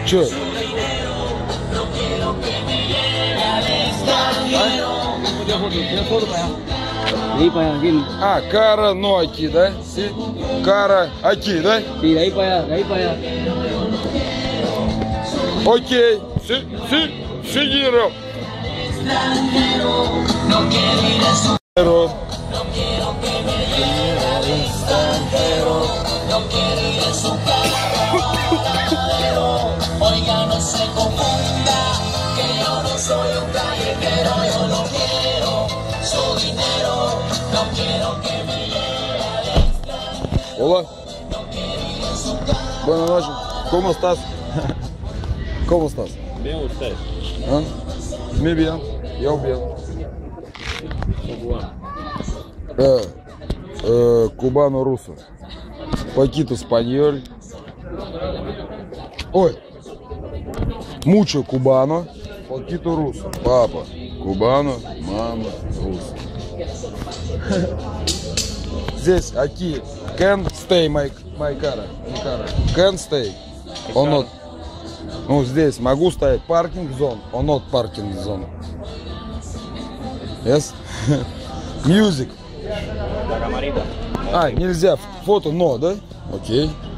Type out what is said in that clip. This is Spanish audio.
Че? Daí para aqui. Ah, cara, não aqui, né? Sim. Cara, aqui, né? Sim, daí para allá, daí para allá. Ok. Seguiram. Oiga, no se confunda, que yo no soy un callejero, yo no quiero su dinero, no quiero que me lleve. Olá. Boa noite. Como estás? Como estás? Bem, usted. ¿Ah? Muy bien. Yo bien. Cubano-ruso. Poquito español. Ой. Mucho cubano. Poquito ruso. Папа. Cubano. Мама. Руsso. Здесь, aqui. Can stay, my cara. Can stay. Or not. Ну, здесь могу стоять. Parking zone. Or not parking zone. Yes? Music. La camarita. А, нельзя. Фото, но, да? Окей.